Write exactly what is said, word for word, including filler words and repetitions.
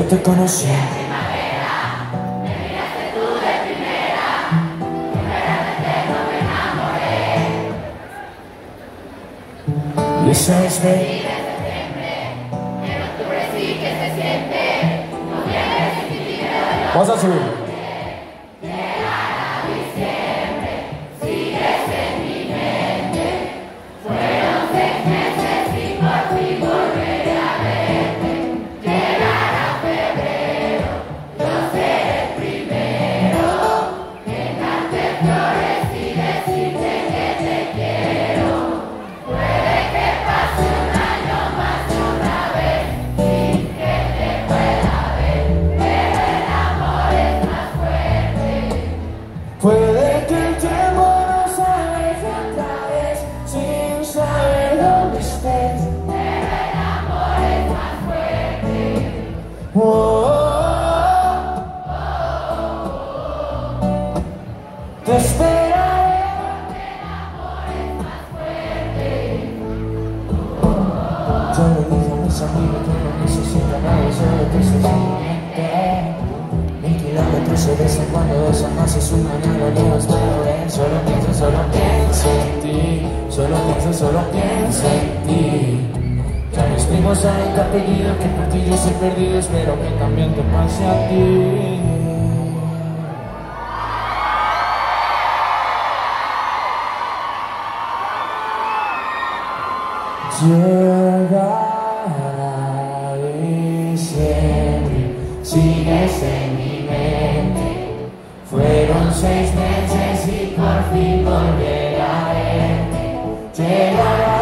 te conocí. Y sabes, baby, en octubre sí que se siente, noviembre sin ti me doy. vamos a subir. Llegará diciembre, sigues en mi mente. Fueron seis meses y por fin volveré a verte. Llegará febrero, yo seré el primero en darte flores y decirte que te quiero. Puede que pase un año más y otra vez sin que te pueda ver, pero el amor es más fuerte. Puede que el tiempo nos aleje otra vez sin saber dónde estés. Pero el amor es más fuerte. Oh, oh, oh. Te esperaré. El amor es más fuerte. Yo le dije a mis amigos que no necesito nada, solo que se siente. Mil kilómetros de vez en cuando eso no se suma ni a lo lejos, pero ven, solo pienso, solo pienso en ti. Solo pienso, solo pienso en ti. Ya mis primos saben que apellido, que por ti yo soy perdido, espero que también te pase a ti. Llegará diciembre, sigues en mi mente. Fueron seis meses y por fin volveré a verte. Llegará